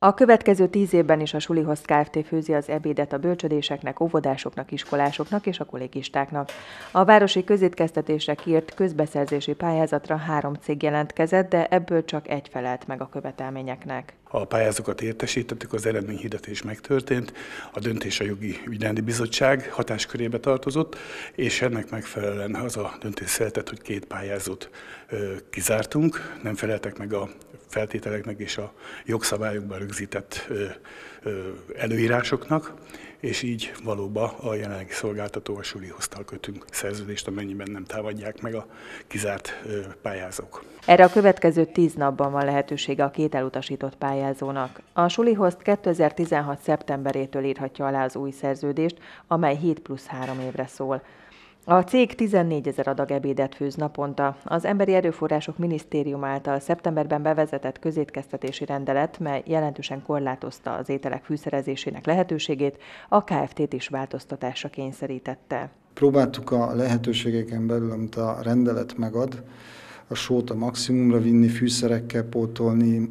A következő 10 évben is a Sulihost Kft. Főzi az ebédet a bölcsödéseknek, óvodásoknak, iskolásoknak és a kollégistáknak. A városi közétkeztetésre kiírt közbeszerzési pályázatra 3 cég jelentkezett, de ebből csak egy felelt meg a követelményeknek. A pályázókat értesítettük, az eredményhirdetés megtörtént, a döntés a Jogi Ügyrendi Bizottság hatáskörébe tartozott, és ennek megfelelően az a döntés született, hogy 2 pályázót kizártunk, nem feleltek meg a feltételeknek és a jogszabályokban rögzített előírásoknak, és így valóban a jelenlegi szolgáltató a Sulihosttal kötünk szerződést, amennyiben nem támadják meg a kizárt pályázók. Erre a következő 10 napban van lehetősége a 2 elutasított pályázónak. A Sulihost 2016. szeptemberétől írhatja alá az új szerződést, amely 7+3 évre szól. A cég 14 000 adag ebédet főz naponta. Az Emberi Erőforrások Minisztérium által szeptemberben bevezetett közétkeztetési rendelet, mely jelentősen korlátozta az ételek fűszerezésének lehetőségét, a Kft-t is változtatásra kényszerítette. Próbáltuk a lehetőségeken belül, amit a rendelet megad, a sót a maximumra vinni, fűszerekkel pótolni,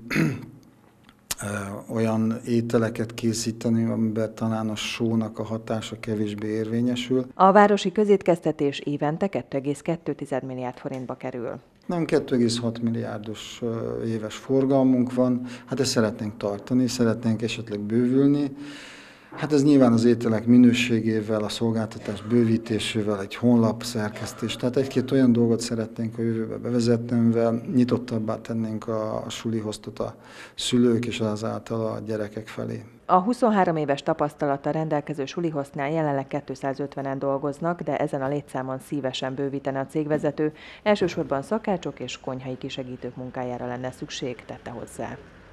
olyan ételeket készíteni, amiben talán a sónak a hatása kevésbé érvényesül. A városi közétkeztetés évente 2,2 milliárd forintba kerül. Nem 2,6 milliárdos éves forgalmunk van, hát ezt szeretnénk tartani, szeretnénk esetleg bővülni. Hát ez nyilván az ételek minőségével, a szolgáltatás bővítésével, egy honlap szerkesztés, tehát 1-2 olyan dolgot szeretnénk a jövőbe bevezetni, amivel nyitottabbá tennénk a Sulihostot a szülők és azáltal a gyerekek felé. A 23 éves tapasztalattal rendelkező Sulihostnál jelenleg 250-en dolgoznak, de ezen a létszámon szívesen bővítene a cégvezető. Elsősorban szakácsok és konyhai kisegítők munkájára lenne szükség, tette hozzá.